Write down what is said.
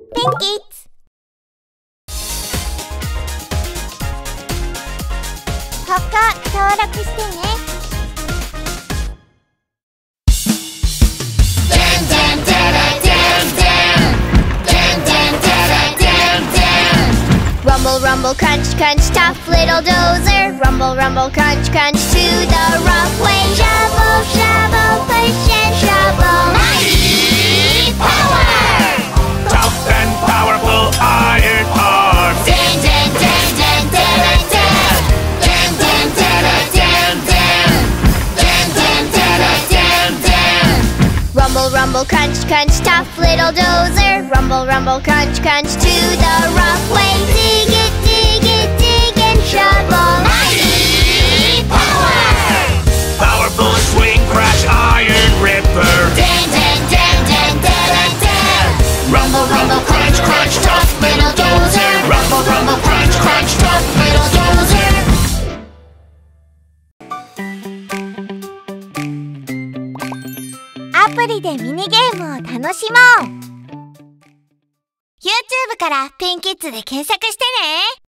Pinkies! ここ登録してね。Rumble, rumble, crunch, crunch, tough little dozer. Rumble, rumble, crunch, crunch to the rough way. Shovel, shovel, push and shovel. Mighty power! Tough and powerful iron arms. Dan, dan, dan, dan, dan, dan. Dan, dan, dan, dan, dan. Dan, dan, dan, dan, dan. Rumble, rumble, crunch, crunch, tough little dozer. Rumble, rumble, crunch, crunch to the rough way. Dig it, dig it, dig and shovel. Mighty power! Powerful swing crash iron ripper. Dan, dan, dan, dan, dan, dan. Rumble, rumble, crunch, crunch, tough little dozer. Rumble, rumble, crunch, crunch, tough little dozer. アプリでミニゲームを楽しもう。YouTube からピンキッズで検索してね。